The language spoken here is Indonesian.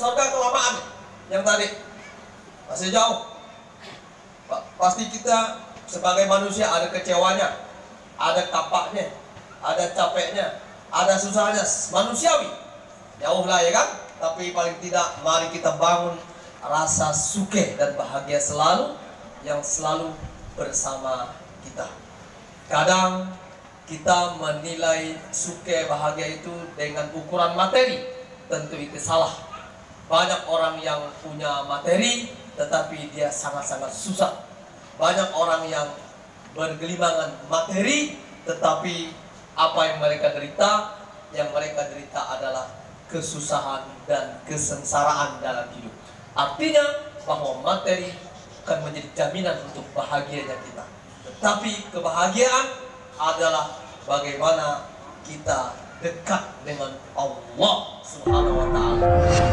surga kelamaan. Yang tadi masih jauh. Pasti kita sebagai manusia ada kecewanya, ada kapaknya, ada capeknya, ada susahnya, manusiawi. Jauh lah ya kan? Tapi paling tidak mari kita bangun rasa suke dan bahagia selalu yang selalu bersama kita. Kadang kita menilai suke bahagia itu dengan ukuran materi, tentu itu salah. Banyak orang yang punya materi tetapi dia sangat-sangat susah. Banyak orang yang bergelimangan materi tetapi apa yang mereka derita adalah kesusahan dan kesengsaraan dalam hidup. Artinya bahwa materi akan menjadi jaminan untuk bahagianya kita. Tetapi kebahagiaan adalah bagaimana kita dekat dengan Allah Subhanahu wa Ta'ala.